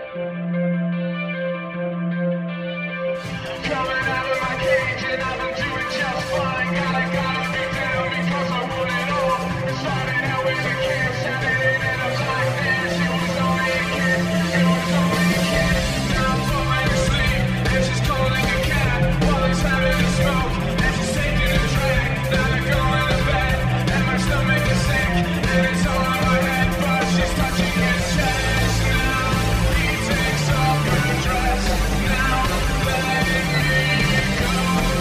Coming out of my cage and I've been doing just fine. Gotta be down because I want it all. It started out with a camp, sounded in a black dance. It was only a kid, it was only a kid. Now I'm falling asleep and she's calling a cab while he's having a smoke and she's taking a drag. Now they're going to bed and my stomach is sick and it's all in my head, but she's touching his chest. Now he takes off her dress. Now letting me go.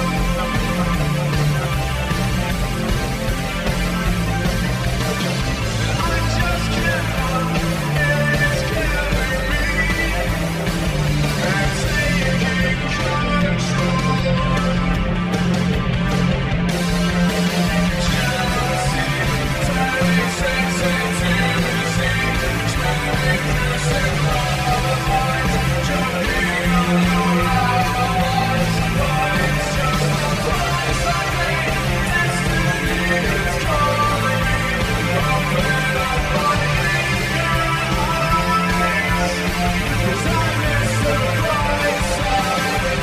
I just cannot, it's killing me and taking control. Jealousy, turning sex into disease, spreading through simple lines, jumping all over our lives, but it's just the price I pay. Destiny is calling me. Open up my eyes, 'cause I miss the bright side.